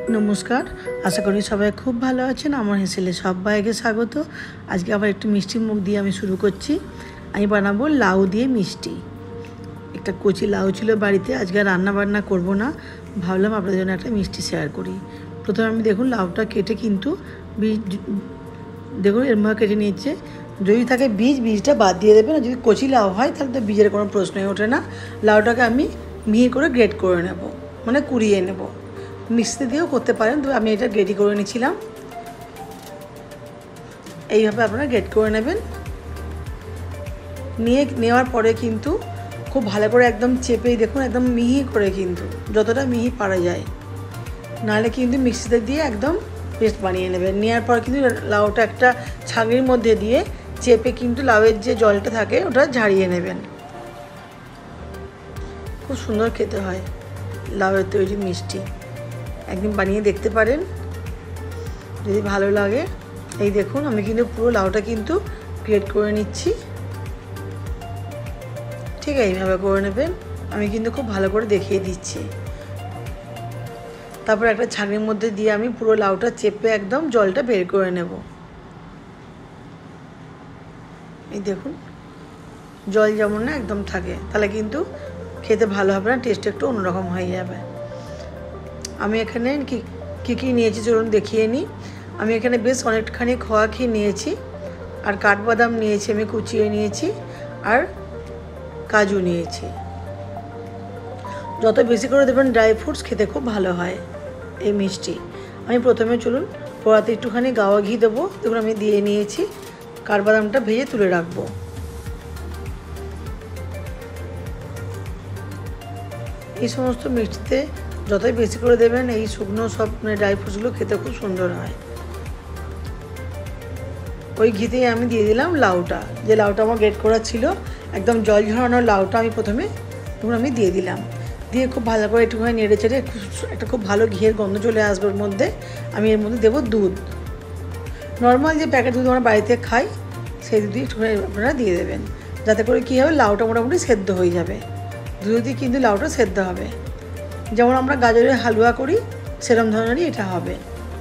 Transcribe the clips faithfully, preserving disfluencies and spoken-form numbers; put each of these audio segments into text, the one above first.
নমস্কার, আশা করি সবাই খুব ভালো আছেন। আমার হেসেলে সবাইকে স্বাগত। আজকে আবার একটু মিষ্টি মুখ দিয়ে আমি শুরু করছি। আমি বানাবো লাউ দিয়ে মিষ্টি। একটা কচি লাউ ছিল বাড়িতে, আজকে রান্না বান্না করব না, ভাবলাম আপনাদের জন্য একটা মিষ্টি শেয়ার করি। প্রথমে আমি দেখুন লাউটা কেটে কিন্তু বীজ দেখুন এরমভাবে কেটে নিচ্ছে। যদি থাকে বীজ বীজটা বাদ দিয়ে দেবেন, আর যদি কচি লাউ হয় তাহলে তো বীজের কোনো প্রশ্নই ওঠে না। লাউটাকে আমি মিহি করে গ্রেট করে নেব, মানে কুড়িয়ে নেব। মিক্সিতে দিয়েও করতে পারেন, তবে আমি এটা গ্রেটই করে নিয়েছিলাম। এইভাবে আপনারা গ্রেট করে নেবেন। নিয়ে নেওয়ার পরে কিন্তু খুব ভালো করে একদম চেপেই দেখুন একদম মিহি করে, কিন্তু যতটা মিহি পারা যায়, নাহলে কিন্তু মিক্সিতে দিয়ে একদম পেস্ট বানিয়ে নেবেন। নেওয়ার পর কিন্তু লাউটা একটা ছাঁকনির মধ্যে দিয়ে চেপে কিন্তু লাউয়ের যে জলটা থাকে ওটা ঝাড়িয়ে নেবেন। খুব সুন্দর খেতে হয় লাউয়ের তৈরি মিষ্টি, একদিন বানিয়ে দেখতে পারেন যদি ভালো লাগে। এই দেখুন আমি কিন্তু পুরো লাউটা কিন্তু গ্রেট করে নিচ্ছি। ঠিক এইভাবে করে নেবেন, আমি কিন্তু খুব ভালো করে দেখিয়ে দিচ্ছি। তারপর একটা ছাঁকনির মধ্যে দিয়ে আমি পুরো লাউটা চেপে একদম জলটা বের করে নেব। এই দেখুন জল যেমন না একদম থাকে, তাহলে কিন্তু খেতে ভালো হবে না, টেস্ট একটু অন্যরকম হয়ে যাবে। আমি এখানে কি কী কী নিয়েছি চলুন দেখিয়ে নিই। আমি এখানে বেশ অনেকখানি খোয়া খেয়ে নিয়েছি, আর কাঠবাদাম নিয়েছি আমি কুচিয়ে নিয়েছি, আর কাজু নিয়েছি। যত বেশি করে দেবেন ড্রাই ফ্রুটস খেতে খুব ভালো হয় এই মিষ্টি। আমি প্রথমে চলুন কড়াতে একটুখানি গাওয়া ঘি দেবো, দেখুন আমি দিয়ে নিয়েছি। কাঠবাদামটা ভেজে তুলে রাখবো। এই সমস্ত মিষ্টিতে যতই বেশি করে দেবেন এই শুকনো সব ড্রাই ফ্রুটসগুলো খেতে খুব সুন্দর হয়। ওই ঘিতেই আমি দিয়ে দিলাম লাউটা, যে লাউটা আমার গ্রেট করা ছিল, একদম জল ঝরানো লাউটা আমি প্রথমে তখন আমি দিয়ে দিলাম। দিয়ে খুব ভালো করে একটুখানি নেড়ে চেড়ে একটা খুব ভালো ঘিয়ের গন্ধ চলে আসবে ওর মধ্যে। আমি এর মধ্যে দেবো দুধ, নর্মাল যে প্যাকেট দুধ আমরা বাড়িতে খাই সেই দুধই একটুখানি আপনারা দিয়ে দেবেন, যাতে করে কী হবে লাউটা মোটামুটি সেদ্ধ হয়ে যাবে। দুধ দিয়ে কিন্তু লাউটা সেদ্ধ হবে, যেমন আমরা গাজরের হালুয়া করি সেরকম ধরনেরই এটা হবে।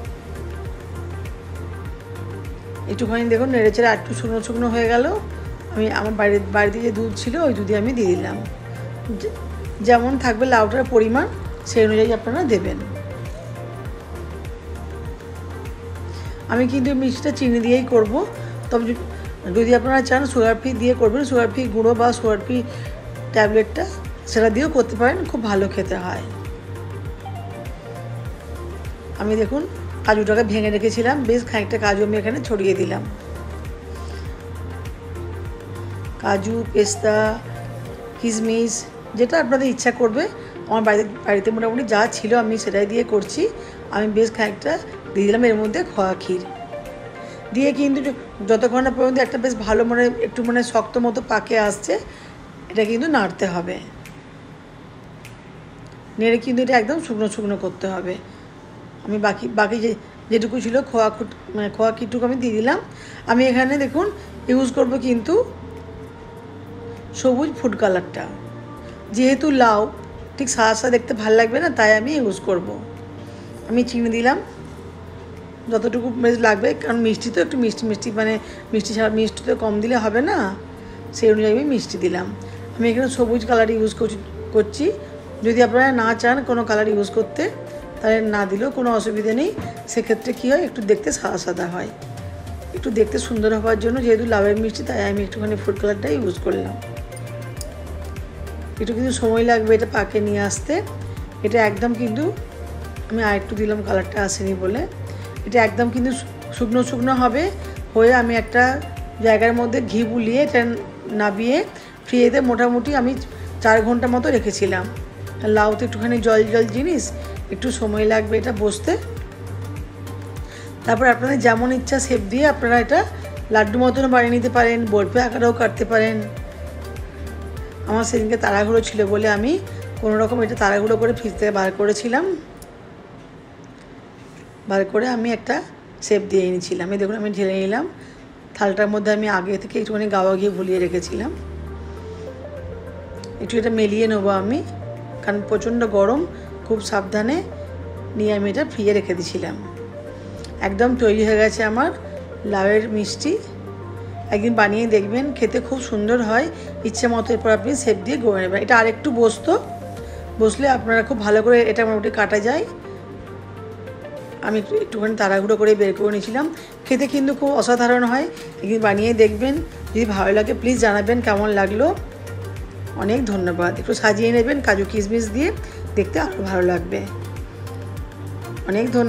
একটুখানি দেখুন নেড়ে চেড়ে একটু শুকনো শুকনো হয়ে গেল। আমি আমার বাড়ির বাড়িতে যে দুধ ছিল ওই দুধে আমি দিয়ে দিলাম। যেমন থাকবে লাউটার পরিমাণ সেই অনুযায়ী আপনারা দেবেন। আমি কিন্তু মিষ্টিটা চিনি দিয়েই করব, তবে যদি আপনারা চান সুগার ফ্রি দিয়ে করবেন, সুগার ফ্রি গুঁড়ো বা সুগার ফ্রি ট্যাবলেটটা সেটা দিয়েও করতে পারেন, খুব ভালো খেতে হয়। আমি দেখুন কাজুটাকে ভেঙে রেখেছিলাম, বেশ খানিকটা কাজু আমি এখানে ছড়িয়ে দিলাম। কাজু, পেস্তা, কিশমিশ যেটা আপনাদের ইচ্ছা করবে। আমার বাড়িতে বাড়িতে মোটামুটি যা ছিল আমি সেটাই দিয়ে করছি। আমি বেশ খানিকটা দিয়ে দিলাম এর মধ্যে খোয়া ক্ষীর দিয়ে, কিন্তু যতক্ষণ না পর্যন্ত একটা বেশ ভালো মানে একটু মানে শক্ত মতো পাকে আসছে এটা কিন্তু নাড়তে হবে। নেড়ে কিন্তু এটা একদম শুকনো শুকনো করতে হবে। আমি বাকি বাকি যে যেটুকু ছিল খোয়া খুট মানে খোয়া ক্ষীরটুকু আমি দিয়ে দিলাম। আমি এখানে দেখুন ইউজ করব কিন্তু সবুজ ফুড কালারটা, যেহেতু লাউ ঠিক সাদা সাদা দেখতে ভালো লাগবে না, তাই আমি ইউজ করব। আমি চিনি দিলাম যতটুকু বেশ লাগবে, কারণ মিষ্টি তো একটু মিষ্টি মিষ্টি মানে মিষ্টি ছাড়া মিষ্টি তো কম দিলে হবে না, সেই অনুযায়ী আমি মিষ্টি দিলাম। আমি এখানে সবুজ কালার ইউজ করছি। যদি আপনারা না চান কোনো কালার ইউজ করতে তাহলে না দিলেও কোনো অসুবিধা নেই। সেক্ষেত্রে কী হয় একটু দেখতে সাদা সাদা হয়, একটু দেখতে সুন্দর হওয়ার জন্য যেহেতু লাউয়ের মিষ্টি তাই আমি একটুখানি ফুড কালারটা ইউজ করলাম। একটু কিন্তু সময় লাগবে এটা পাকে নিয়ে আসতে। এটা একদম কিন্তু আমি আর একটু দিলাম, কালারটা আসেনি বলে। এটা একদম কিন্তু শুকনো শুকনো হবে হয়ে আমি একটা জায়গার মধ্যে ঘি বুলিয়ে এটা নাবিয়ে ফ্রিজে মোটামুটি আমি চার ঘন্টা মতো রেখেছিলাম। লাউ তো একটুখানি জল জল জিনিস, একটু সময় লাগবে এটা বসতে। তারপর আপনাদের যেমন ইচ্ছা শেপ দিয়ে আপনারা এটা লাড্ডু মতনও বানিয়ে নিতে পারেন, বরফি আকারেও কাটতে পারেন। আমার সেদিনকে তাড়াহুড়ো ছিল বলে আমি কোনো রকম এটা তাড়াহুড়ো করে ফ্রিজ থেকে বার করেছিলাম, বার করে আমি একটা শেপ দিয়ে নিয়েছিলাম। এই দেখুন আমি ঢেলে নিলাম থালটার মধ্যে। আমি আগে থেকে একটুখানি গাওয়া ঘি ভুলিয়ে রেখেছিলাম। একটু এটা মেলিয়ে নেবো আমি, কারণ প্রচণ্ড গরম, খুব সাবধানে নিয়ে আমি এটা ফ্রিজে রেখে দিয়েছিলাম। একদম তৈরি হয়ে গেছে আমার লাউয়ের মিষ্টি। একদিন বানিয়ে দেখবেন, খেতে খুব সুন্দর হয়। ইচ্ছে মতো এরপর আপনি শেপ দিয়ে গড়ে নেবেন। এটা আরেকটু বসতো, বসলে আপনারা খুব ভালো করে এটা মোটামুটি কাটা যায়। আমি একটুখানি তাড়াহুড়ো করে বের করে নিয়েছিলাম। খেতে কিন্তু খুব অসাধারণ হয়। একদিন বানিয়ে দেখবেন, যদি ভালো লাগে প্লিজ জানাবেন কেমন লাগলো। অনেক ধন্যবাদ। একটু সাজিয়ে নেবেন কাজু কিশমিশ দিয়ে, দেখতে আরও ভালো লাগবে। অনেক ধন্যবাদ।